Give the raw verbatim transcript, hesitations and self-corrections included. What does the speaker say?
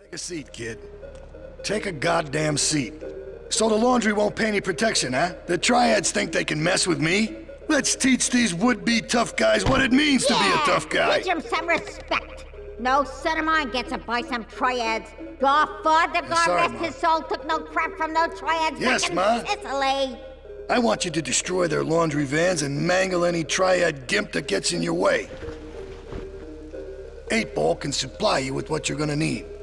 Take a seat, kid. Take a goddamn seat. So the laundry won't pay any protection, huh? The Triads think they can mess with me? Let's teach these would-be tough guys what it means yeah, to be a tough guy. Teach them some respect. No son of mine gets it by some Triads. Your father, God Sorry, rest Ma. his soul, took no crap from no Triads Yes, back in Ma. Sicily. I want you to destroy their laundry vans and mangle any Triad gimp that gets in your way. Eightball can supply you with what you're gonna need.